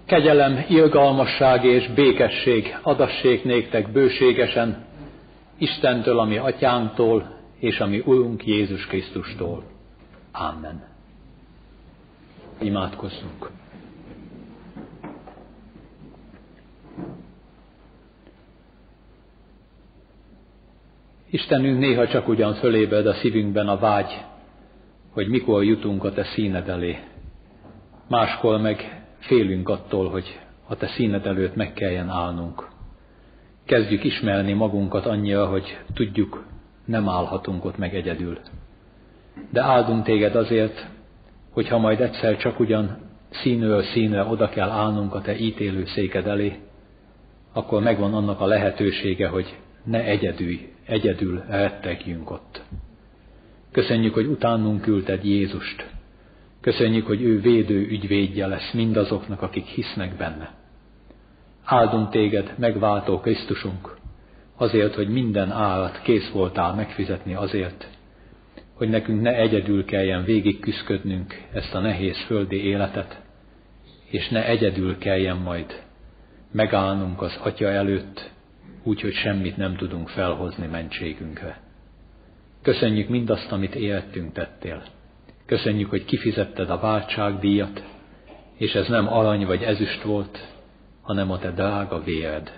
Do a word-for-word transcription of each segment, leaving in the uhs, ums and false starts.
Kegyelem, irgalmasság és békesség adassék néktek bőségesen, Istentől, ami atyánktól, és ami Urunk Jézus Krisztustól. Amen. Imádkozzunk. Istenünk, néha csak ugyan fölébred a szívünkben a vágy, hogy mikor jutunk a te színed elé. Máskor meg félünk attól, hogy a te színed előtt meg kelljen állnunk. Kezdjük ismerni magunkat annyira, hogy tudjuk, nem állhatunk ott meg egyedül. De áldunk téged azért, hogy ha majd egyszer csak ugyan színről színre oda kell állnunk a te ítélő széked elé, akkor megvan annak a lehetősége, hogy ne egyedül, egyedül rettegjünk ott. Köszönjük, hogy utánunk küldted Jézust. Köszönjük, hogy ő védő ügyvédje lesz mindazoknak, akik hisznek benne. Áldunk téged, megváltó Krisztusunk, azért, hogy minden árat kész voltál megfizetni azért, hogy nekünk ne egyedül kelljen végig küszködnünk ezt a nehéz földi életet, és ne egyedül kelljen majd megállnunk az Atya előtt, úgyhogy semmit nem tudunk felhozni mentségünkre. Köszönjük mindazt, amit érettünk tettél. Köszönjük, hogy kifizetted a váltságdíjat, és ez nem arany vagy ezüst volt, hanem a te drága véred.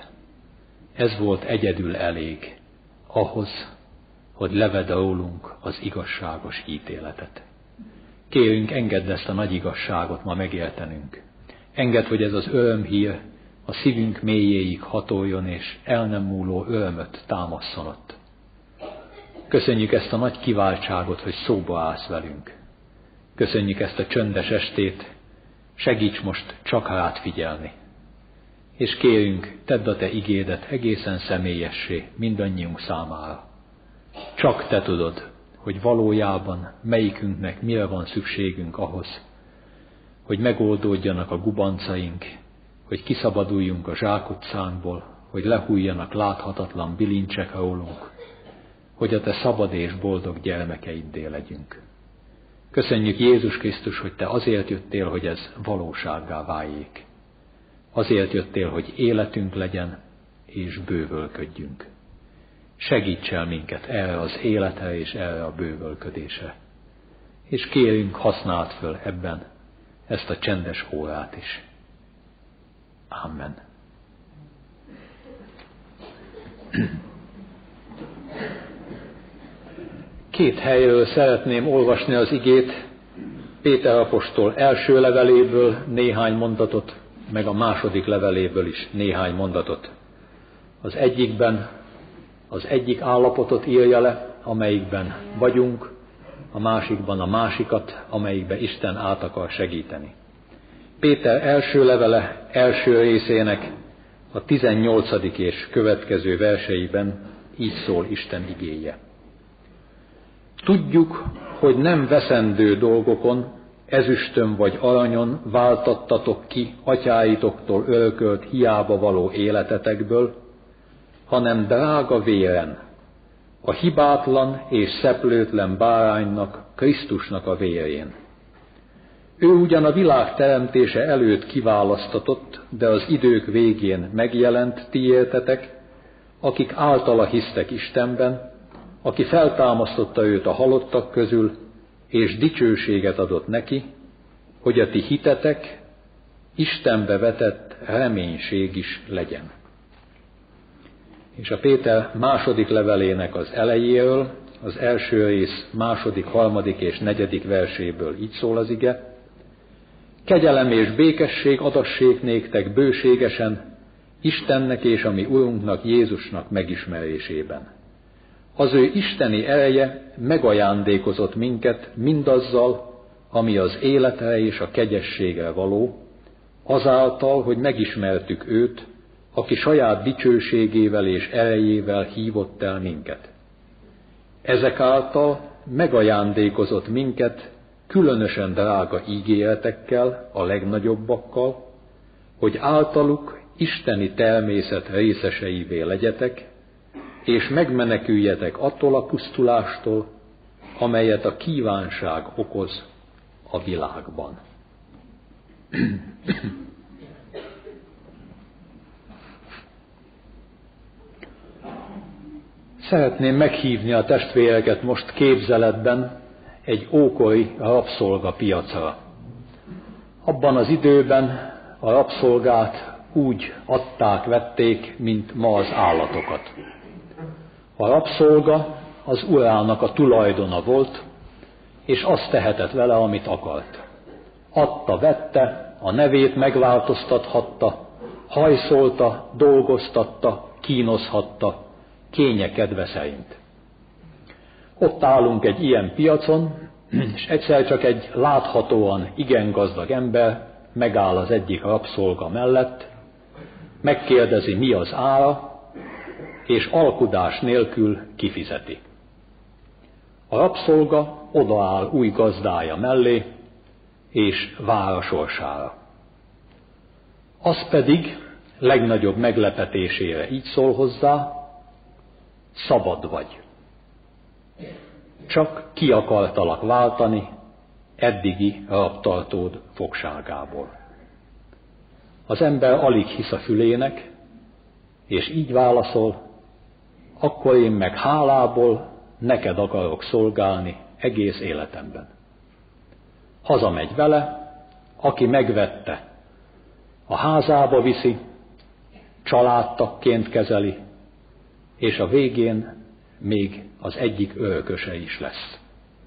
Ez volt egyedül elég ahhoz, hogy levedd rólunk az igazságos ítéletet. Kérünk, engedd ezt a nagy igazságot ma megértenünk. Engedd, hogy ez az örömhír a szívünk mélyéig hatoljon, és el nem múló örömöt támasszon ott. Köszönjük ezt a nagy kiváltságot, hogy szóba állsz velünk. Köszönjük ezt a csöndes estét, segíts most csak rád figyelni. És kérünk, tedd a te igédet egészen személyessé mindannyiunk számára. Csak te tudod, hogy valójában melyikünknek mire van szükségünk ahhoz, hogy megoldódjanak a gubancaink, hogy kiszabaduljunk a zsákutcánkból, hogy lehújjanak láthatatlan bilincsek rólunk, hogy a te szabad és boldog gyermekeiddé legyünk. Köszönjük, Jézus Krisztus, hogy te azért jöttél, hogy ez valósággá váljék. Azért jöttél, hogy életünk legyen, és bővölködjünk. Segíts el minket erre az életre és erre a bővölködésre. És kérünk, használd föl ebben ezt a csendes órát is. Amen. Két helyről szeretném olvasni az igét, Péter apostol első leveléből néhány mondatot, meg a második leveléből is néhány mondatot. Az egyikben az egyik állapotot írja le, amelyikben vagyunk, a másikban a másikat, amelyikben Isten át akar segíteni. Péter első levele első részének a tizennyolcadik és következő verseiben így szól Isten igéje. Tudjuk, hogy nem veszendő dolgokon, ezüstön vagy aranyon váltattatok ki atyáitoktól örökölt hiába való életetekből, hanem drága véren, a hibátlan és szeplőtlen báránynak, Krisztusnak a vérén. Ő ugyan a világ teremtése előtt kiválasztatott, de az idők végén megjelent ti értetek, akik általa hisztek Istenben, aki feltámasztotta őt a halottak közül, és dicsőséget adott neki, hogy a ti hitetek Istenbe vetett reménység is legyen. És a Péter második levelének az elejéről, az első rész második, harmadik és negyedik verséből így szól az ige. Kegyelem és békesség adassék néktek bőségesen, Istennek és a mi Urunknak, Jézusnak megismerésében. Az ő isteni ereje megajándékozott minket mindazzal, ami az életre és a kegyességre való, azáltal, hogy megismertük őt, aki saját dicsőségével és erejével hívott el minket. Ezek által megajándékozott minket különösen drága ígéretekkel, a legnagyobbakkal, hogy általuk isteni természet részeseivé legyetek, és megmeneküljetek attól a pusztulástól, amelyet a kívánság okoz a világban. Szeretném meghívni a testvéreket most képzeletben egy ókori rabszolgapiacra. Abban az időben a rabszolgát úgy adták, vették, mint ma az állatokat. A rabszolga az urának a tulajdona volt, és azt tehetett vele, amit akart. Adta, vette, a nevét megváltoztathatta, hajszolta, dolgoztatta, kínozhatta, kénye kedve szerint. Ott állunk egy ilyen piacon, és egyszer csak egy láthatóan igen gazdag ember megáll az egyik rabszolga mellett, megkérdezi, mi az ára, és alkudás nélkül kifizeti. A rabszolga odaáll új gazdája mellé, és vár a sorsára. Az pedig legnagyobb meglepetésére így szól hozzá, szabad vagy. Csak ki akartalak váltani eddigi rabtartód fogságából. Az ember alig hisz a fülének, és így válaszol, akkor én meg hálából neked akarok szolgálni egész életemben. Hazamegy vele, aki megvette, a házába viszi, családtagként kezeli, és a végén még az egyik örököse is lesz.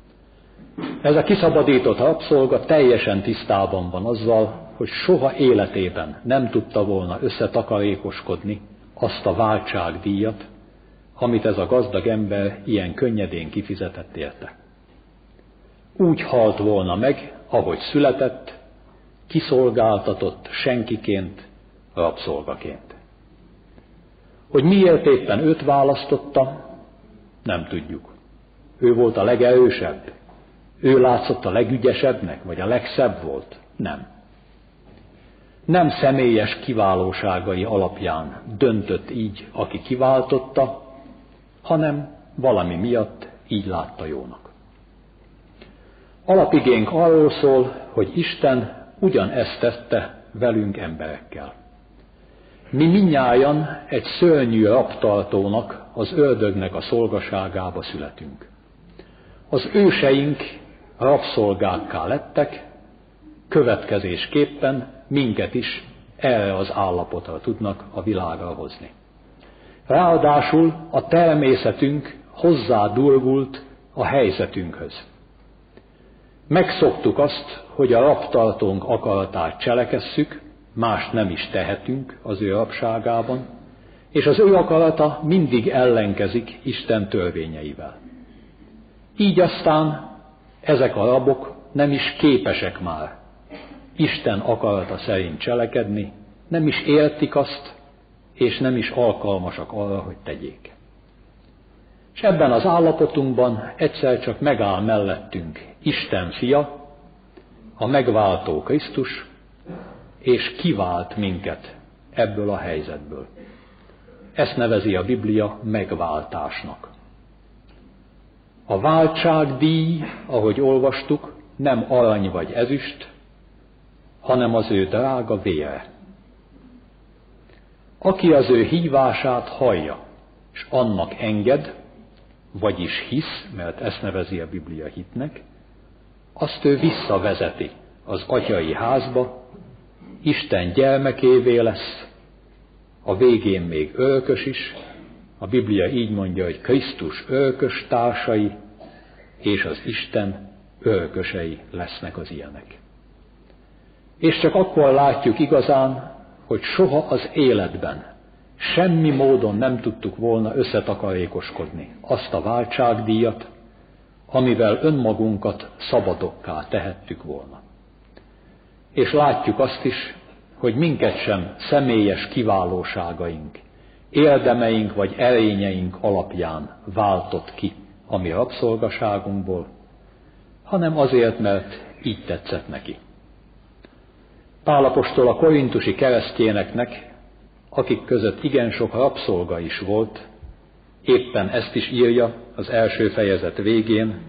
Ez a kiszabadított rabszolga teljesen tisztában van azzal, hogy soha életében nem tudta volna összetakarékoskodni azt a váltságdíjat, amit ez a gazdag ember ilyen könnyedén kifizetett érte. Úgy halt volna meg, ahogy született, kiszolgáltatott senkiként, rabszolgaként. Hogy miért éppen őt választotta, nem tudjuk. Ő volt a legerősebb? Ő látszott a legügyesebbnek, vagy a legszebb volt? Nem. Nem személyes kiválóságai alapján döntött így, aki kiváltotta, hanem valami miatt így látta jónak. Alapigénk arról szól, hogy Isten ugyanezt tette velünk emberekkel. Mi mindnyájan egy szörnyű rabtartónak, az ördögnek a szolgaságába születünk. Az őseink rabszolgákká lettek, következésképpen minket is erre az állapotra tudnak a világra hozni. Ráadásul a természetünk hozzádurvult a helyzetünkhöz. Megszoktuk azt, hogy a rabtartónk akaratát cselekesszük, mást nem is tehetünk az ő rabságában, és az ő akarata mindig ellenkezik Isten törvényeivel. Így aztán ezek a rabok nem is képesek már Isten akarata szerint cselekedni, nem is értik azt, és nem is alkalmasak arra, hogy tegyék. És ebben az állapotunkban egyszer csak megáll mellettünk Isten fia, a megváltó Krisztus, és kivált minket ebből a helyzetből. Ezt nevezi a Biblia megváltásnak. A váltságdíj, ahogy olvastuk, nem arany vagy ezüst, hanem az ő drága vére. Aki az ő hívását hallja, és annak enged, vagyis hisz, mert ezt nevezi a Biblia hitnek, azt ő visszavezeti az atyai házba, Isten gyermekévé lesz, a végén még örökös is, a Biblia így mondja, hogy Krisztus örökös társai, és az Isten örökösei lesznek az ilyenek. És csak akkor látjuk igazán, hogy soha az életben semmi módon nem tudtuk volna összetakarékoskodni azt a váltságdíjat, amivel önmagunkat szabadokká tehettük volna. És látjuk azt is, hogy minket sem személyes kiválóságaink, érdemeink vagy erényeink alapján váltott ki a mi rabszolgaságunkból, hanem azért, mert így tetszett neki. Pál apostol a korintusi keresztényeknek, akik között igen sok rabszolga is volt, éppen ezt is írja az első fejezet végén.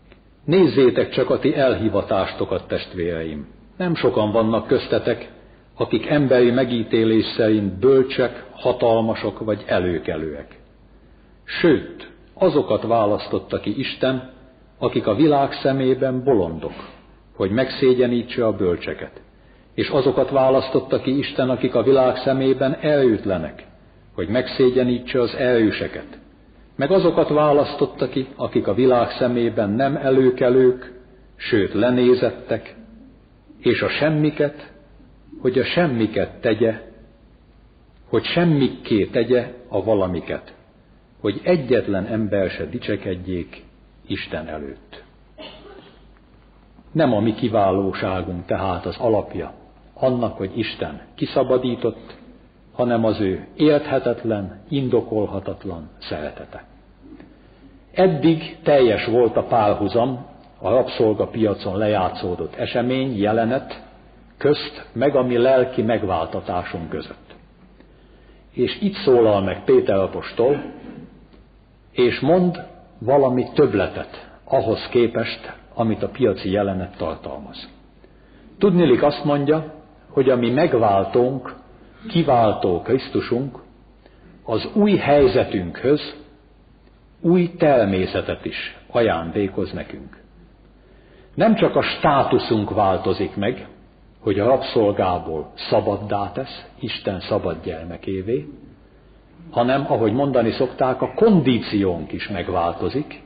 Nézzétek csak a ti elhivatástokat, testvéreim! Nem sokan vannak köztetek, akik emberi megítélés szerint bölcsek, hatalmasok vagy előkelőek. Sőt, azokat választotta ki Isten, akik a világ szemében bolondok, hogy megszégyenítse a bölcseket. És azokat választotta ki Isten, akik a világ szemében erőtlenek, hogy megszégyenítse az erőseket. Meg azokat választotta ki, akik a világ szemében nem előkelők, sőt lenézettek, és a semmiket, hogy a semmiket tegye, hogy semmikké tegye a valamiket, hogy egyetlen ember se dicsekedjék Isten előtt. Nem a mi kiválóságunk tehát az alapja annak, hogy Isten kiszabadított, hanem az ő érthetetlen, indokolhatatlan szeretete. Eddig teljes volt a párhuzam a rabszolgapiacon lejátszódott esemény, jelenet közt, meg a mi lelki megváltatásunk között. És itt szólal meg Péter apostol, és mond valami többletet ahhoz képest, amit a piaci jelenet tartalmaz. Tudniillik azt mondja, hogy a mi megváltónk, kiváltó Krisztusunk az új helyzetünkhöz új természetet is ajándékoz nekünk. Nem csak a státuszunk változik meg, hogy a rabszolgából szabaddá tesz, Isten szabad gyermekévé, hanem, ahogy mondani szokták, a kondíciónk is megváltozik,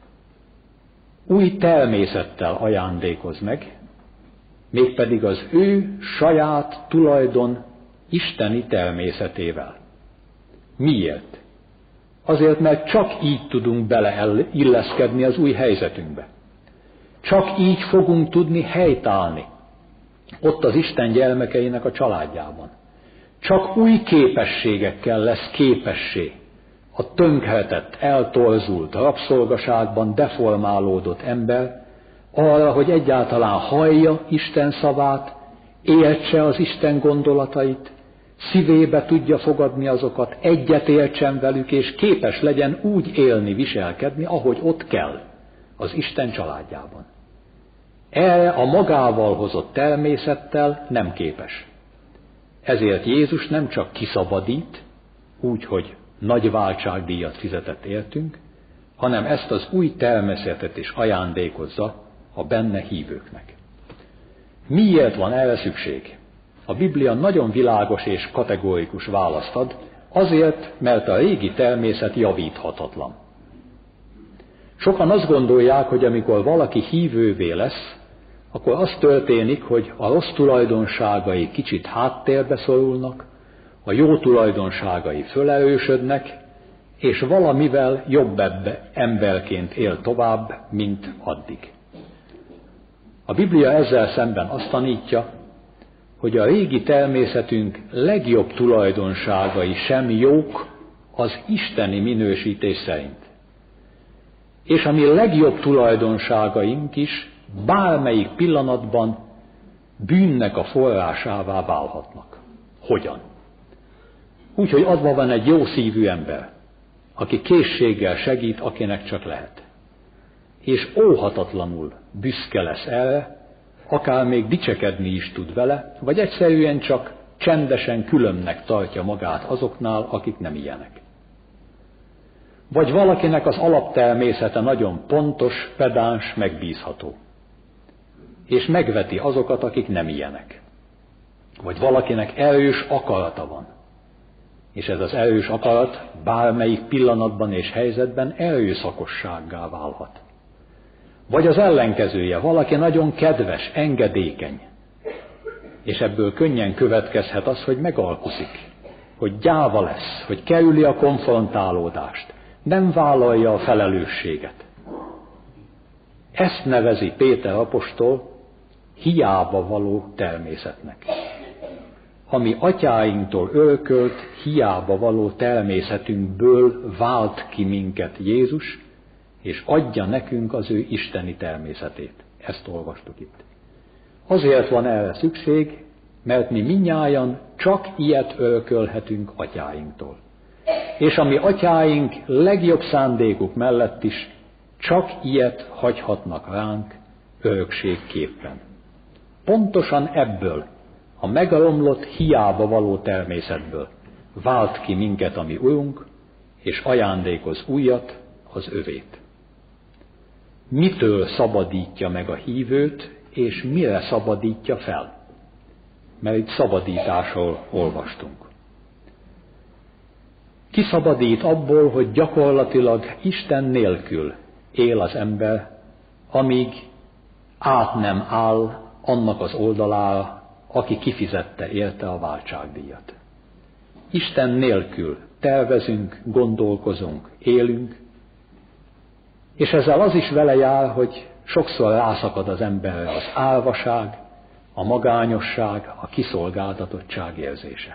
új természettel ajándékoz meg, mégpedig az ő saját tulajdon isteni természetével. Miért? Azért, mert csak így tudunk beleilleszkedni az új helyzetünkbe. Csak így fogunk tudni helytállni ott az Isten gyermekeinek a családjában. Csak új képességekkel lesz képessé a tönkretett, eltorzult, rabszolgaságban deformálódott ember arra, hogy egyáltalán hallja Isten szavát, értse az Isten gondolatait, szívébe tudja fogadni azokat, egyet értsen velük, és képes legyen úgy élni, viselkedni, ahogy ott kell, az Isten családjában. Erre a magával hozott természettel nem képes. Ezért Jézus nem csak kiszabadít, úgy, hogy nagy váltságdíjat fizetett értünk, hanem ezt az új természetet is ajándékozza a benne hívőknek. Miért van erre szükség? A Biblia nagyon világos és kategórikus választ ad, azért, mert a régi természet javíthatatlan. Sokan azt gondolják, hogy amikor valaki hívővé lesz, akkor az történik, hogy a rossz tulajdonságai kicsit háttérbe szorulnak, a jó tulajdonságai fölerősödnek, és valamivel jobb emberként él tovább, mint addig. A Biblia ezzel szemben azt tanítja, hogy a régi természetünk legjobb tulajdonságai sem jók az isteni minősítés szerint. És a mi legjobb tulajdonságaink is bármelyik pillanatban bűnnek a forrásává válhatnak. Hogyan? Úgyhogy adva van egy jó szívű ember, aki készséggel segít, akinek csak lehet. És óhatatlanul büszke lesz erre, akár még dicsekedni is tud vele, vagy egyszerűen csak csendesen különnek tartja magát azoknál, akik nem ilyenek. Vagy valakinek az alaptermészete nagyon pontos, pedáns, megbízható, és megveti azokat, akik nem ilyenek. Vagy valakinek erős akarata van, és ez az erős akarat bármelyik pillanatban és helyzetben erőszakossággá válhat. Vagy az ellenkezője, valaki nagyon kedves, engedékeny, és ebből könnyen következhet az, hogy megalkuszik, hogy gyáva lesz, hogy kerüli a konfrontálódást, nem vállalja a felelősséget. Ezt nevezi Péter apostol hiába való természetnek. Ami atyáinktól örökölt, hiába való természetünkből vált ki minket Jézus, és adja nekünk az ő isteni természetét. Ezt olvastuk itt. Azért van erre szükség, mert mi mindnyájan csak ilyet örökölhetünk atyáinktól. És a mi atyáink legjobb szándékuk mellett is csak ilyet hagyhatnak ránk örökségképpen. Pontosan ebből a megromlott, hiába való természetből vált ki minket a mi Urunk, és ajándékoz újat, az övét. Mitől szabadítja meg a hívőt, és mire szabadítja fel? Mert itt szabadításról olvastunk. Kiszabadít abból, hogy gyakorlatilag Isten nélkül él az ember, amíg át nem áll annak az oldalára, aki kifizette érte a váltságdíjat. Isten nélkül tervezünk, gondolkozunk, élünk, és ezzel az is vele jár, hogy sokszor rászakad az emberre az álvaság, a magányosság, a kiszolgáltatottság érzése.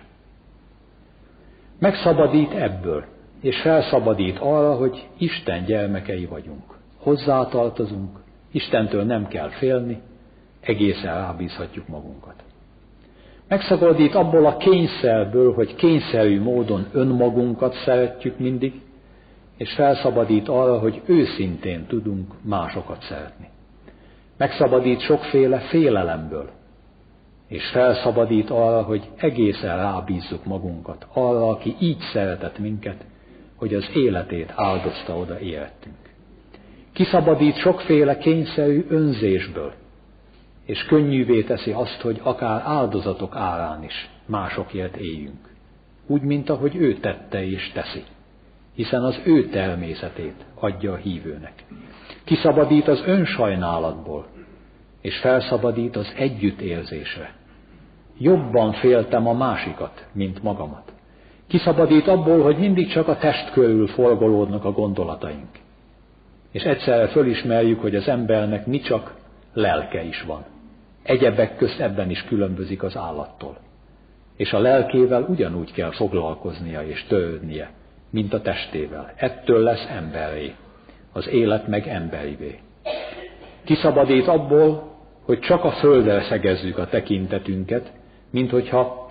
Megszabadít ebből, és felszabadít arra, hogy Isten gyermekei vagyunk. Hozzátartozunk, Istentől nem kell félni, egészen rábízhatjuk magunkat. Megszabadít abból a kényszerből, hogy kényszerű módon önmagunkat szeretjük mindig, és felszabadít arra, hogy őszintén tudunk másokat szeretni. Megszabadít sokféle félelemből, és felszabadít arra, hogy egészen rábízzuk magunkat arra, aki így szeretett minket, hogy az életét áldozta oda érettünk. Kiszabadít sokféle kényszerű önzésből, és könnyűvé teszi azt, hogy akár áldozatok árán is másokért éljünk. Úgy, mint ahogy ő tette és teszi, hiszen az ő természetét adja a hívőnek. Kiszabadít az önsajnálatból, és felszabadít az együttérzésre. Jobban féltem a másikat, mint magamat. Kiszabadít abból, hogy mindig csak a test körül forgolódnak a gondolataink. És egyszerre fölismerjük, hogy az embernek mi csak lelke is van. Egyebek közt ebben is különbözik az állattól. És a lelkével ugyanúgy kell foglalkoznia és törődnie, mint a testével. Ettől lesz emberré, az élet meg emberivé. Kiszabadít abból, hogy csak a földre szegezzük a tekintetünket, mint hogyha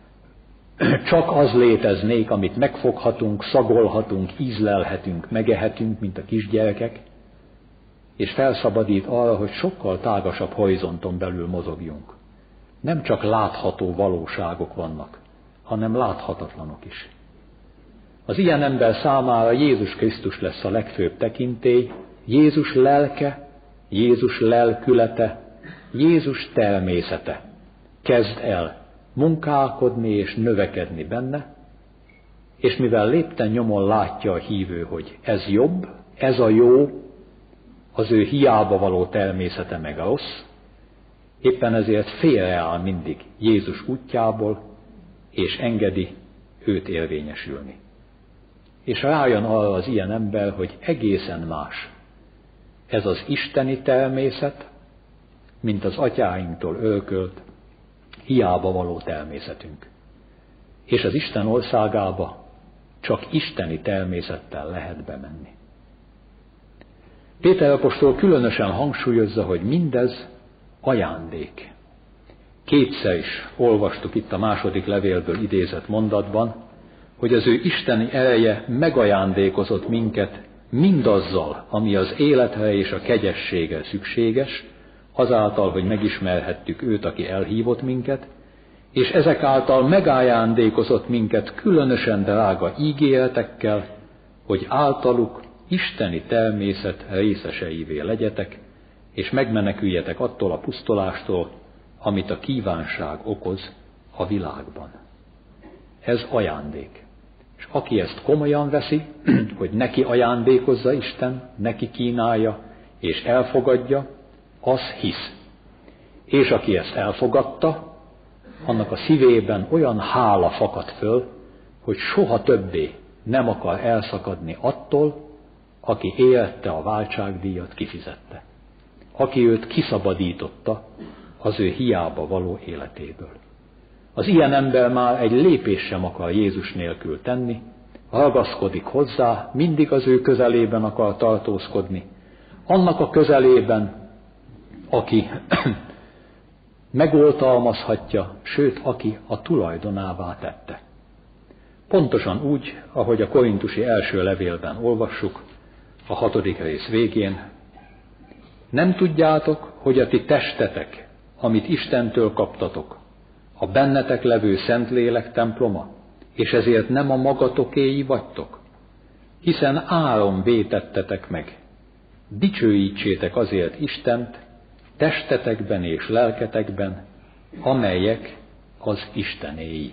csak az léteznék, amit megfoghatunk, szagolhatunk, ízlelhetünk, megehetünk, mint a kisgyerekek, és felszabadít arra, hogy sokkal tágasabb horizonton belül mozogjunk. Nem csak látható valóságok vannak, hanem láthatatlanok is. Az ilyen ember számára Jézus Krisztus lesz a legfőbb tekintély, Jézus lelke, Jézus lelkülete, Jézus természete. Kezd el munkálkodni és növekedni benne, és mivel lépten nyomon látja a hívő, hogy ez jobb, ez a jó, az ő hiába való természete meg rossz, éppen ezért félreáll mindig Jézus útjából, és engedi őt érvényesülni. És rájön arra az ilyen ember, hogy egészen más ez az isteni természet, mint az atyáinktól örökölt, hiába való természetünk. És az Isten országába csak isteni természettel lehet bemenni. Péter apostol különösen hangsúlyozza, hogy mindez ajándék. Kétszer is olvastuk itt a második levélből idézett mondatban, hogy az ő isteni ereje megajándékozott minket mindazzal, ami az életre és a kegyességre szükséges, azáltal, hogy megismerhettük őt, aki elhívott minket, és ezek által megajándékozott minket különösen drága ígéretekkel, hogy általuk isteni természet részeseivé legyetek, és megmeneküljetek attól a pusztulástól, amit a kívánság okoz a világban. Ez ajándék. És aki ezt komolyan veszi, hogy neki ajándékozza Isten, neki kínálja, és elfogadja, az hisz. És aki ezt elfogadta, annak a szívében olyan hála fakad föl, hogy soha többé nem akar elszakadni attól, aki érette a váltságdíjat, kifizette. Aki őt kiszabadította az ő hiába való életéből. Az ilyen ember már egy lépés sem akar Jézus nélkül tenni, ragaszkodik hozzá, mindig az ő közelében akar tartózkodni, annak a közelében, aki megoltalmazhatja, sőt, aki a tulajdonává tette. Pontosan úgy, ahogy a korintusi első levélben olvassuk, a hatodik rész végén, nem tudjátok, hogy a ti testetek, amit Istentől kaptatok, a bennetek levő Szentlélek temploma, és ezért nem a magatokéi vagytok, hiszen áron vétettetek meg. Dicsőítsétek azért Istent testetekben és lelketekben, amelyek az Istenéi.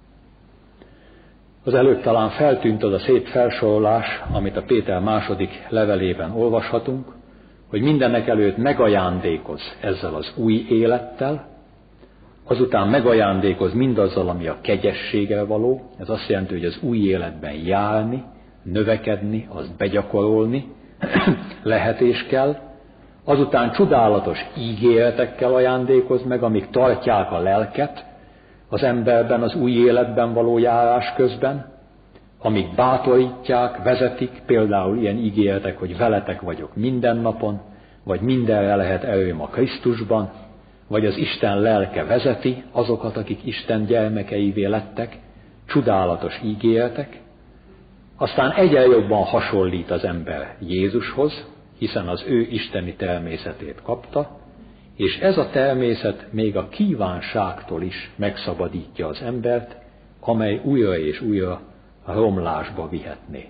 Az előbb talán feltűnt az a szép felsorolás, amit a Péter második levelében olvashatunk, hogy mindenek előtt megajándékoz ezzel az új élettel, azután megajándékoz mindazzal, ami a kegyességre való, ez azt jelenti, hogy az új életben járni, növekedni, azt begyakorolni lehet és kell, azután csodálatos ígéretekkel ajándékoz meg, amik tartják a lelket az emberben az új életben való járás közben, amik bátorítják, vezetik, például ilyen ígéretek, hogy veletek vagyok minden napon, vagy mindenre lehet erőm a Krisztusban, vagy az Isten lelke vezeti azokat, akik Isten gyermekeivé lettek, csodálatos ígéretek. Aztán egyre jobban hasonlít az ember Jézushoz, hiszen az ő isteni természetét kapta, és ez a természet még a kívánságtól is megszabadítja az embert, amely újra és újra a romlásba vihetné.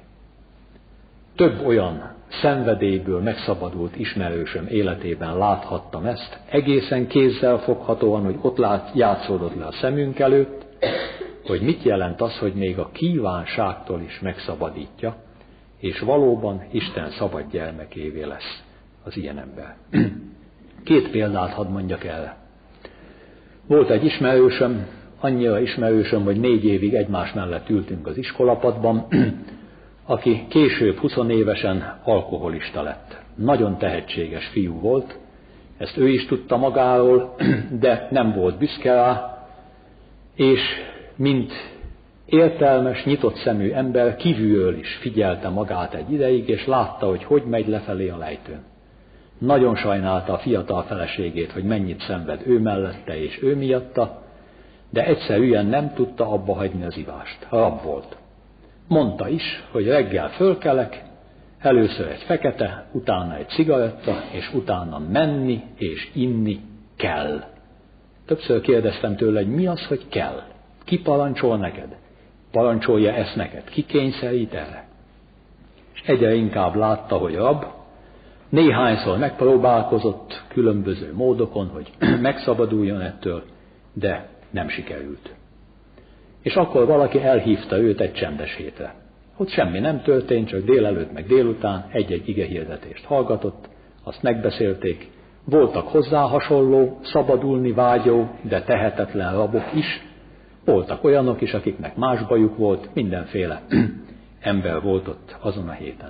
Több olyan szenvedélyből megszabadult ismerősöm életében láthattam ezt, egészen kézzel foghatóan, hogy ott lát, játszódott le a szemünk előtt, hogy mit jelent az, hogy még a kívánságtól is megszabadítja, és valóban Isten szabad gyermekévé lesz az ilyen ember. Két példát hadd mondjak erre. Volt egy ismerősöm, annyira ismerősöm, hogy négy évig egymás mellett ültünk az iskolapadban, aki később huszonévesen alkoholista lett. Nagyon tehetséges fiú volt, ezt ő is tudta magáról, de nem volt büszke rá, és mint értelmes, nyitott szemű ember kívülről is figyelte magát egy ideig, és látta, hogy hogy megy lefelé a lejtőn. Nagyon sajnálta a fiatal feleségét, hogy mennyit szenved ő mellette és ő miatta, de egyszerűen nem tudta abba hagyni az ivást. Rab volt. Mondta is, hogy reggel fölkelek, először egy fekete, utána egy cigaretta, és utána menni és inni kell. Többször kérdeztem tőle, hogy mi az, hogy kell? Ki parancsol neked? Parancsolja ezt neked? Ki kényszerít erre? És egyre inkább látta, hogy rab, néhányszor megpróbálkozott különböző módokon, hogy megszabaduljon ettől, de nem sikerült. És akkor valaki elhívta őt egy csendes hétre. Ott semmi nem történt, csak délelőtt meg délután egy-egy igehirdetést hallgatott, azt megbeszélték, voltak hozzá hasonló, szabadulni vágyó, de tehetetlen rabok is, voltak olyanok is, akiknek más bajuk volt, mindenféle ember volt ott azon a héten.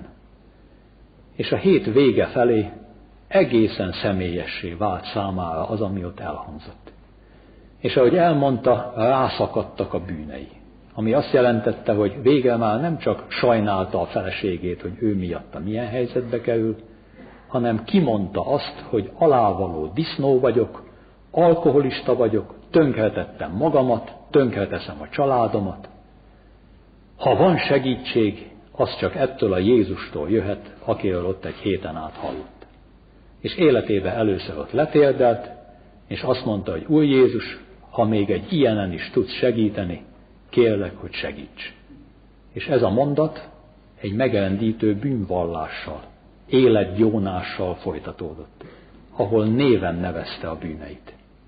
És a hét vége felé egészen személyessé vált számára az, ami ott elhangzott. És ahogy elmondta, rászakadtak a bűnei. Ami azt jelentette, hogy végre már nem csak sajnálta a feleségét, hogy ő miatta milyen helyzetbe kerül, hanem kimondta azt, hogy alávaló disznó vagyok, alkoholista vagyok, tönkretettem magamat, tönkreteszem a családomat. Ha van segítség, az csak ettől a Jézustól jöhet, akiről ott egy héten át hallott. És életébe először ott letérdelt, és azt mondta, hogy Úr Jézus, ha még egy ilyenen is tudsz segíteni, kérlek, hogy segíts. És ez a mondat egy megrendítő bűnvallással, életgyónással folytatódott, ahol néven nevezte a bűneit.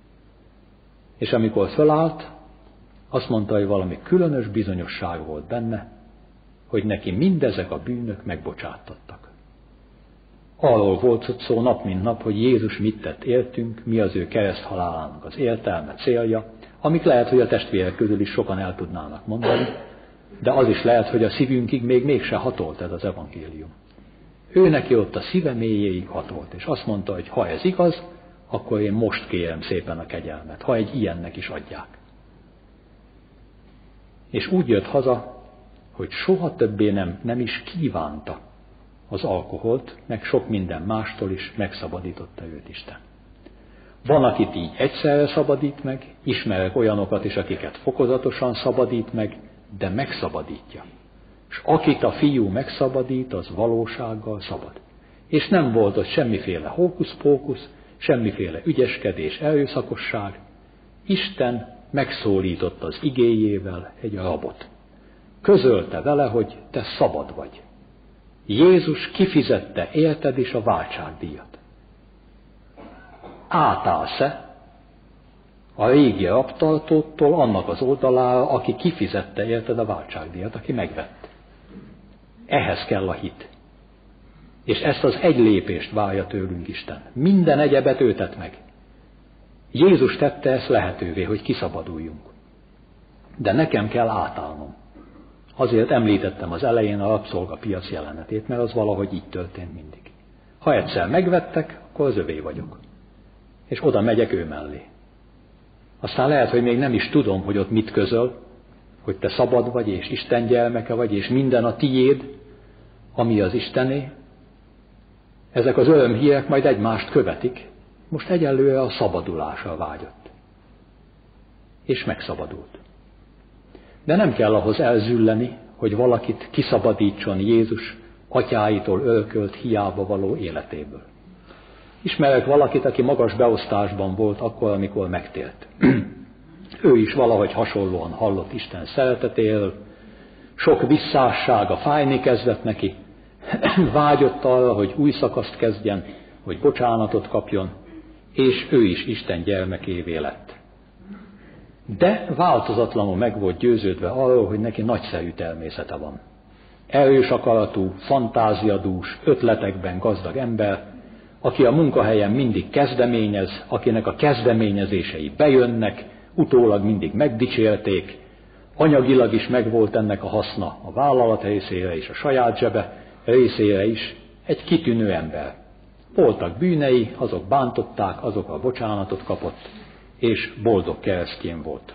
És amikor fölállt, azt mondta, hogy valami különös bizonyosság volt benne, hogy neki mindezek a bűnök megbocsáttattak. Arról volt ott szó nap mint nap, hogy Jézus mit tett értünk, mi az ő kereszthalálának az értelme, célja, amik lehet, hogy a testvérek közül is sokan el tudnának mondani, de az is lehet, hogy a szívünkig még mégse hatolt ez az evangélium. Ő neki ott a szíve mélyéig hatolt, és azt mondta, hogy ha ez igaz, akkor én most kérem szépen a kegyelmet, ha egy ilyennek is adják. És úgy jött haza, hogy soha többé nem, nem is kívánta az alkoholt, meg sok minden mástól is megszabadította őt Isten. Van, akit így egyszerre szabadít meg, ismerek olyanokat is, akiket fokozatosan szabadít meg, de megszabadítja. És akit a fiú megszabadít, az valósággal szabad. És nem volt ott semmiféle hókusz-pókusz, semmiféle ügyeskedés, erőszakosság. Isten megszólított az igéjével egy rabot. Közölte vele, hogy te szabad vagy. Jézus kifizette érted is a váltságdíjat. Átállsz-e a régi rabtartótól annak az oldalára, aki kifizette érted a váltságdíjat, aki megvett? Ehhez kell a hit. És ezt az egy lépést várja tőlünk Isten. Minden egyebet ő tett meg. Jézus tette ezt lehetővé, hogy kiszabaduljunk. De nekem kell átállnom. Azért említettem az elején a rabszolgapiac jelenetét, mert az valahogy így történt mindig. Ha egyszer megvettek, akkor az övé vagyok. És oda megyek ő mellé. Aztán lehet, hogy még nem is tudom, hogy ott mit közöl, hogy te szabad vagy, és Isten gyermeke vagy, és minden a tiéd, ami az Istené. Ezek az örömhírek majd egymást követik. Most egyelőre a szabadulásra vágyott. És megszabadult. De nem kell ahhoz elzülleni, hogy valakit kiszabadítson Jézus atyáitól örökölt hiába való életéből. Ismerek valakit, aki magas beosztásban volt akkor, amikor megtért. Ő is valahogy hasonlóan hallott Isten szeretetéről, sok visszássága fájni kezdett neki, vágyott arra, hogy új szakaszt kezdjen, hogy bocsánatot kapjon, és ő is Isten gyermekévé lett. De változatlanul meg volt győződve arról, hogy neki nagyszerű természete van. Erős akaratú, fantáziadús, ötletekben gazdag ember, aki a munkahelyen mindig kezdeményez, akinek a kezdeményezései bejönnek, utólag mindig megdicsérték, anyagilag is megvolt ennek a haszna a vállalat részére és a saját zsebe részére is, egy kitűnő ember. Voltak bűnei, azok bántották, azokra bocsánatot kapott, és boldog keresztjén volt.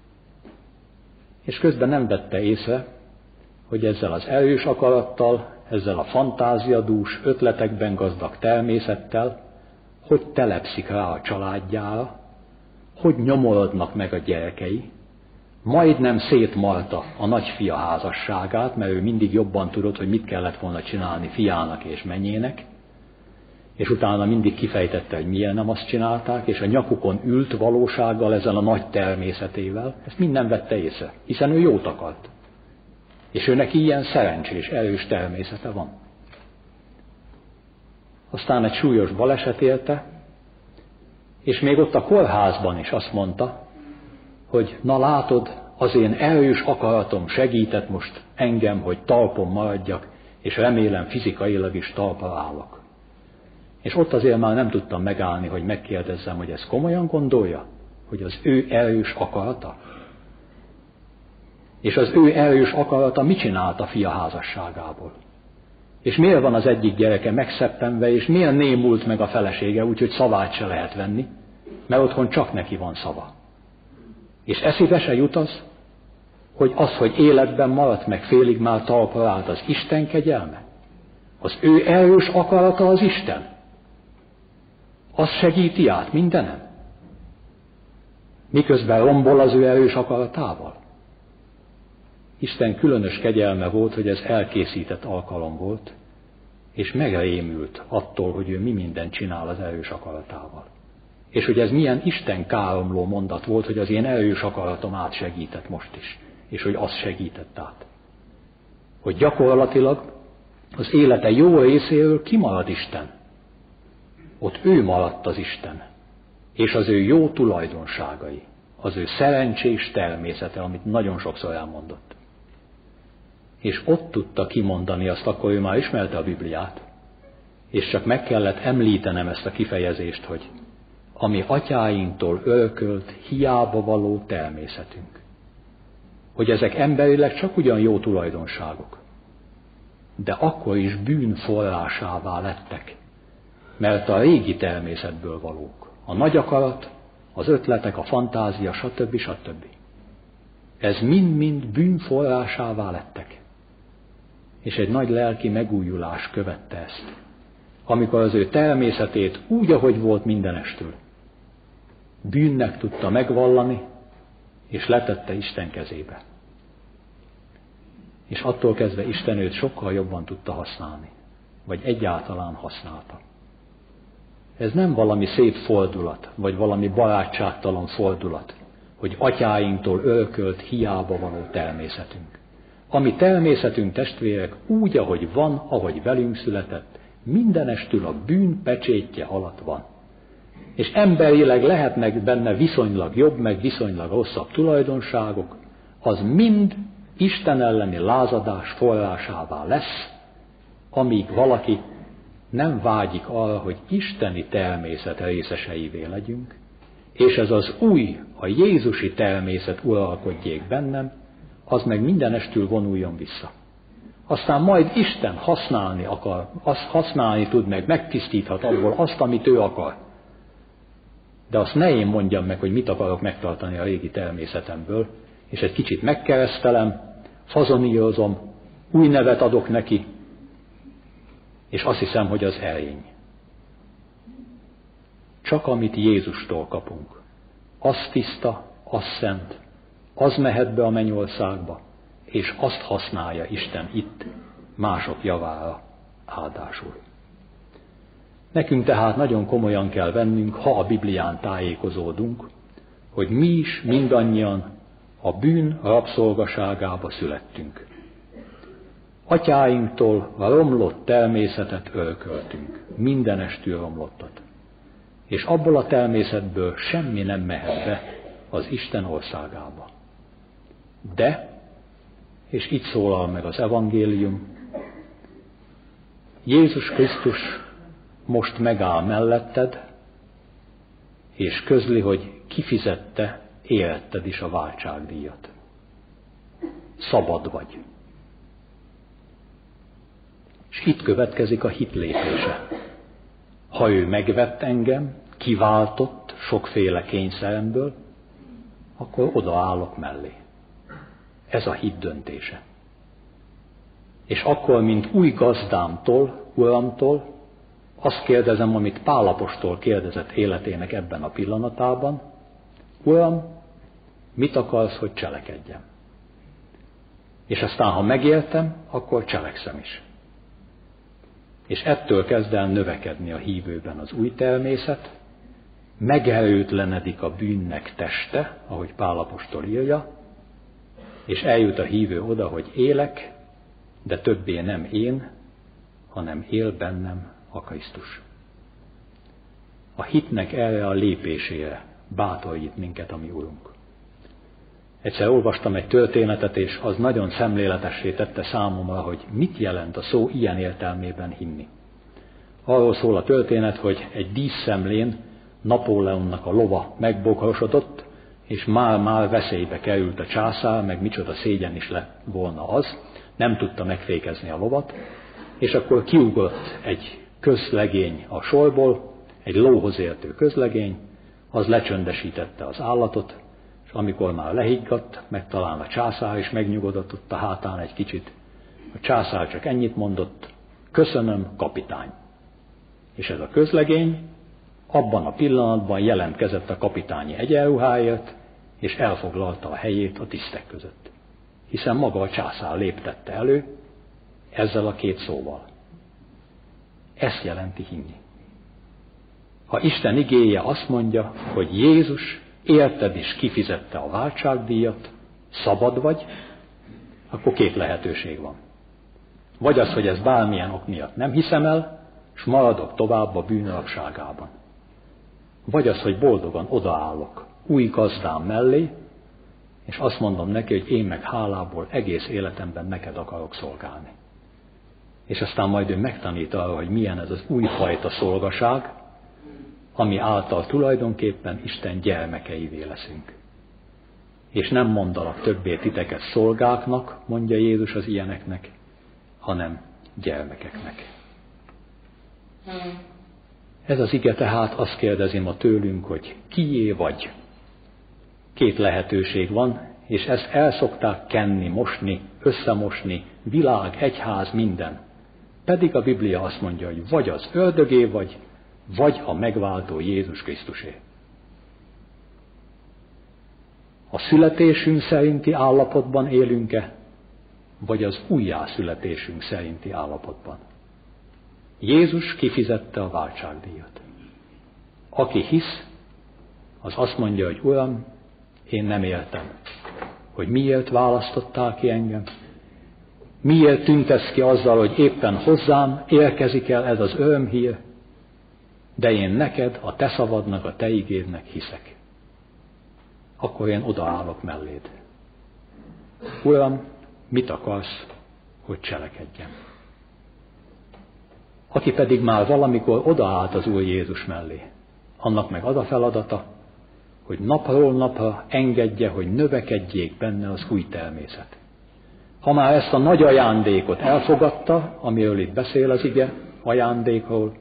És közben nem vette észre, hogy ezzel az erős akarattal, ezzel a fantáziadús, ötletekben gazdag természettel, hogy telepszik rá a családjára, hogy nyomorodnak meg a gyerekei, majdnem szétmarta a nagyfia házasságát, mert ő mindig jobban tudott, hogy mit kellett volna csinálni fiának és mennyének, és utána mindig kifejtette, hogy miért nem azt csinálták, és a nyakukon ült valósággal ezzel a nagy természetével, ezt mind nem vette észre, hiszen ő jót akart. És ő neki ilyen szerencsés, erős természete van. Aztán egy súlyos baleset érte, és még ott a kórházban is azt mondta, hogy na látod, az én erős akaratom segített most engem, hogy talpon maradjak, és remélem fizikailag is talpra állok. És ott azért már nem tudtam megállni, hogy megkérdezzem, hogy ezt komolyan gondolja, hogy az ő erős akarata? És az ő erős akarata mit csinált a fia házasságából? És miért van az egyik gyereke megszeppenve, és miért némult meg a felesége, úgyhogy szavát se lehet venni, mert otthon csak neki van szava. És eszébe se jut az, hogy az, hogy életben maradt, meg félig már talpra állt, az Isten kegyelme? Az ő erős akarata az Isten? Az segíti át mindenem? Miközben rombol az ő erős akaratával? Isten különös kegyelme volt, hogy ez elkészített alkalom volt, és megrémült attól, hogy ő mi mindent csinál az erős akaratával. És hogy ez milyen Isten káromló mondat volt, hogy az én erős akaratom átsegített most is, és hogy az segített át. Hogy gyakorlatilag az élete jó részéről kimarad Isten. Ott ő maradt az Isten, és az ő jó tulajdonságai, az ő szerencsés természete, amit nagyon sokszor elmondott. És ott tudta kimondani azt, akkor ő már ismerte a Bibliát, és csak meg kellett említenem ezt a kifejezést, hogy ami atyáinktól örökölt, hiába való természetünk. Hogy ezek emberileg csak ugyan jó tulajdonságok, de akkor is bűn forrásává lettek, mert a régi természetből valók. A nagy akarat, az ötletek, a fantázia, stb. stb. Ez mind-mind bűn forrásává lettek. És egy nagy lelki megújulás követte ezt, amikor az ő természetét úgy, ahogy volt mindenestől, bűnnek tudta megvallani, és letette Isten kezébe. És attól kezdve Isten őt sokkal jobban tudta használni, vagy egyáltalán használta. Ez nem valami szép fordulat, vagy valami barátságtalan fordulat, hogy atyáinktól örökölt hiába való természetünk. Ami természetünk, testvérek, úgy, ahogy van, ahogy velünk született, mindenestül a bűn pecsétje alatt van. És emberileg lehetnek benne viszonylag jobb, meg viszonylag rosszabb tulajdonságok, az mind Isten elleni lázadás forrásává lesz, amíg valaki nem vágyik arra, hogy isteni természet részeseivé legyünk, és ez az új, a jézusi természet uralkodjék bennem, az meg mindenestül vonuljon vissza. Aztán majd Isten használni akar, azt használni tud meg, megtisztíthat abból azt, amit ő akar. De azt ne én mondjam meg, hogy mit akarok megtartani a régi természetemből, és egy kicsit megkeresztelem, fazonírozom, új nevet adok neki, és azt hiszem, hogy az erény. Csak amit Jézustól kapunk, az tiszta, az szent, az mehet be a mennyországba, és azt használja Isten itt, mások javára áldásul. Nekünk tehát nagyon komolyan kell vennünk, ha a Biblián tájékozódunk, hogy mi is mindannyian a bűn rabszolgaságába születtünk. Atyáinktól a romlott természetet örököltünk, mindenestül romlottat. És abból a természetből semmi nem mehet be az Isten országába. De, és itt szólal meg az evangélium, Jézus Krisztus most megáll melletted, és közli, hogy kifizette életted is a váltságdíjat. Szabad vagy. És itt következik a hit lépése. Ha ő megvett engem, kiváltott sokféle kényszeremből, akkor odaállok mellé. Ez a hit döntése. És akkor, mint új gazdámtól, uramtól, azt kérdezem, amit Pál apostol kérdezett életének ebben a pillanatában, Uram, mit akarsz, hogy cselekedjem? És aztán, ha megértem, akkor cselekszem is. És ettől kezd el növekedni a hívőben az új természet, megerőtlenedik a bűnnek teste, ahogy Pál apostol írja, és eljut a hívő oda, hogy élek, de többé nem én, hanem él bennem a Krisztus. A hitnek erre a lépésére bátorít minket a mi Urunk. Egyszer olvastam egy történetet, és az nagyon szemléletessé tette számomra, hogy mit jelent a szó ilyen értelmében hinni. Arról szól a történet, hogy egy díszszemlén Napóleonnak a lova megbokrosodott, és már-már veszélybe került a császár, meg micsoda szégyen is lett volna az, nem tudta megfékezni a lovat, és akkor kiugrott egy közlegény a sorból, egy lóhoz értő közlegény, az lecsöndesítette az állatot, és amikor már lehiggadt, meg talán a császár is megnyugodott ott a hátán egy kicsit, a császár csak ennyit mondott, köszönöm, kapitány. És ez a közlegény abban a pillanatban jelentkezett a kapitányi egyenruháért, és elfoglalta a helyét a tisztek között. Hiszen maga a császár léptette elő ezzel a két szóval. Ezt jelenti hinni. Ha Isten igéje azt mondja, hogy Jézus érted is kifizette a váltságdíjat, szabad vagy, akkor két lehetőség van. Vagy az, hogy ez bármilyen ok miatt nem hiszem el, és maradok tovább a bűnrabságában. Vagy az, hogy boldogan odaállok új gazdám mellé, és azt mondom neki, hogy én meg hálából egész életemben neked akarok szolgálni. És aztán majd ő megtanít arra, hogy milyen ez az újfajta szolgaság, ami által tulajdonképpen Isten gyermekeivé leszünk. És nem mondalak többé titeket szolgáknak, mondja Jézus az ilyeneknek, hanem gyermekeknek. Ez az ige tehát azt kérdezi ma tőlünk, hogy kié vagy. Két lehetőség van, és ezt el szokták kenni, mosni, összemosni, világ, egyház, minden. Pedig a Biblia azt mondja, hogy vagy az ördögé vagy, vagy a megváltó Jézus Krisztusé. A születésünk szerinti állapotban élünk-e, vagy az újjászületésünk szerinti állapotban? Jézus kifizette a váltságdíjat. Aki hisz, az azt mondja, hogy Uram, én nem éltem. Hogy miért választottál ki engem? Miért tüntesz ki azzal, hogy éppen hozzám érkezik el ez az örömhír, de én neked, a te szavadnak, a te ígédnek hiszek. Akkor én odaállok melléd. Uram, mit akarsz, hogy cselekedjem? Aki pedig már valamikor odaállt az Úr Jézus mellé, annak meg az a feladata, hogy napról napra engedje, hogy növekedjék benne az új természet. Ha már ezt a nagy ajándékot elfogadta, amiről itt beszél az ige, ajándékról,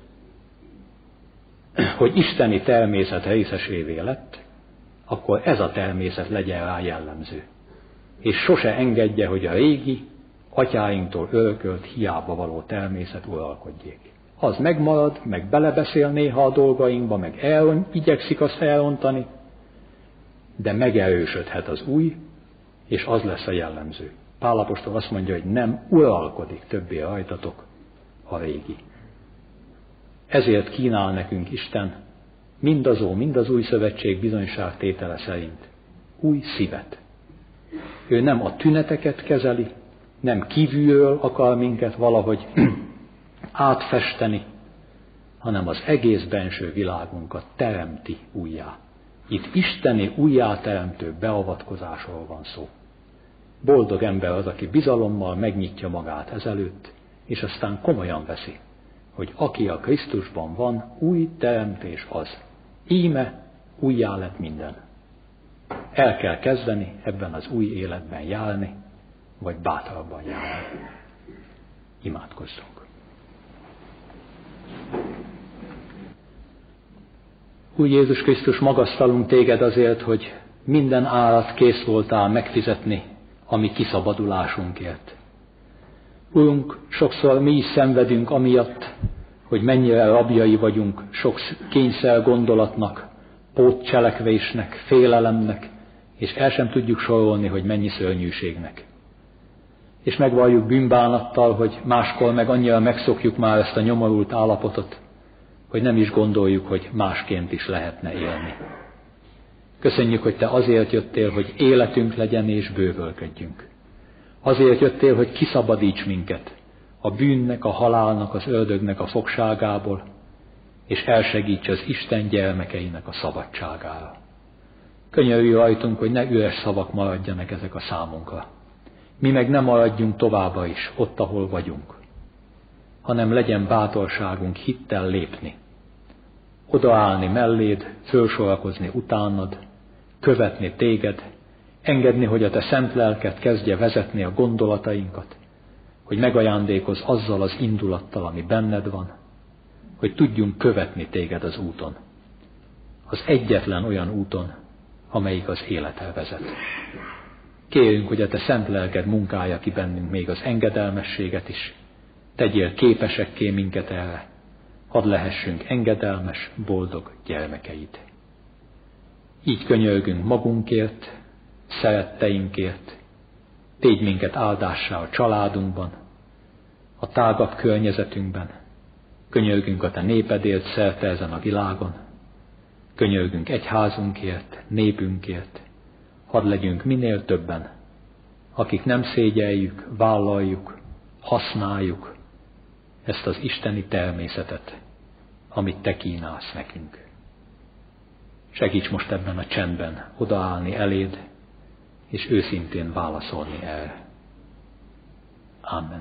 hogy isteni természet részesévé lett, akkor ez a természet legyen rá jellemző. És sose engedje, hogy a régi, atyáinktól örökölt, hiába való természet uralkodjék. Az megmarad, meg belebeszél néha a dolgainkba, meg el, igyekszik azt elrontani, de megerősödhet az új, és az lesz a jellemző. Pál apostol azt mondja, hogy nem uralkodik többé rajtatok a régi. Ezért kínál nekünk Isten mindazó, mind az új szövetség bizonyságtétele szerint új szívet. Ő nem a tüneteket kezeli, nem kívülről akar minket valahogy átfesteni, hanem az egész benső világunkat teremti újjá. Itt isteni újjáteremtő beavatkozásról van szó. Boldog ember az, aki bizalommal megnyitja magát ezelőtt, és aztán komolyan veszi, hogy aki a Krisztusban van, új teremtés az. Íme újjá lett minden. El kell kezdeni ebben az új életben járni, vagy bátrabban járni. Imádkozzunk. Úr Jézus Krisztus, magasztalunk téged azért, hogy minden árat kész voltál megfizetni a mi kiszabadulásunkért. Urunk, sokszor mi is szenvedünk amiatt, hogy mennyire rabjai vagyunk sok kényszer gondolatnak, pótcselekvésnek, félelemnek, és el sem tudjuk sorolni, hogy mennyi szörnyűségnek. És megvalljuk bűnbánattal, hogy máskor meg annyira megszokjuk már ezt a nyomorult állapotot, hogy nem is gondoljuk, hogy másként is lehetne élni. Köszönjük, hogy te azért jöttél, hogy életünk legyen és bővölködjünk. Azért jöttél, hogy kiszabadíts minket a bűnnek, a halálnak, az ördögnek a fogságából, és elsegíts az Isten gyermekeinek a szabadságára. Könyörülj rajtunk, hogy ne üres szavak maradjanak ezek a számunkra. Mi meg ne maradjunk továbbra is ott, ahol vagyunk, hanem legyen bátorságunk hittel lépni, odaállni melléd, fölsorakozni utánad, követni téged, engedni, hogy a te szent lelked kezdje vezetni a gondolatainkat, hogy megajándékozz azzal az indulattal, ami benned van, hogy tudjunk követni téged az úton. Az egyetlen olyan úton, amelyik az életre vezet. Kérjünk, hogy a te szent lelked munkálja ki bennünk még az engedelmességet is, tegyél képesekké minket erre, hadd lehessünk engedelmes, boldog gyermekeid. Így könyörgünk magunkért, szeretteinkért, tégy minket áldássá a családunkban, a tágabb környezetünkben, könyörgünk a te népedért szerte ezen a világon, könyörgünk egyházunkért, népünkért, hadd legyünk minél többen, akik nem szégyeljük, vállaljuk, használjuk ezt az isteni természetet, amit te kínálsz nekünk. Segíts most ebben a csendben odaállni eléd, és őszintén válaszolni erre. Amen.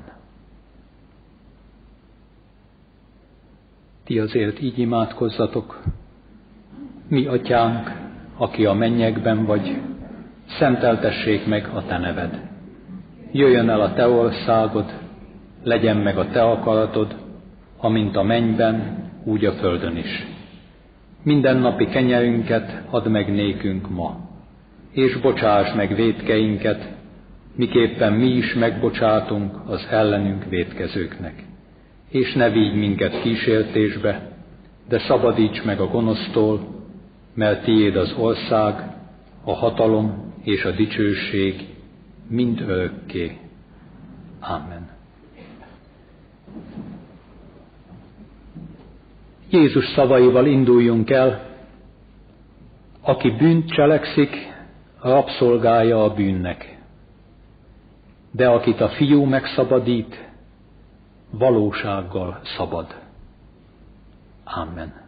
Ti azért így imádkozzatok: mi atyánk, aki a mennyekben vagy, szenteltessék meg a te neved. Jöjjön el a te országod, legyen meg a te akaratod, amint a mennyben, úgy a földön is. Mindennapi kenyerünket add meg nékünk ma, és bocsáss meg vétkeinket, miképpen mi is megbocsátunk az ellenünk vétkezőknek. És ne vigy minket kísértésbe, de szabadíts meg a gonosztól, mert tiéd az ország, a hatalom és a dicsőség mind örökké. Amen. Jézus szavaival induljunk el: aki bűnt cselekszik, rabszolgája a bűnnek, de akit a Fiú megszabadít, valósággal szabad. Amen.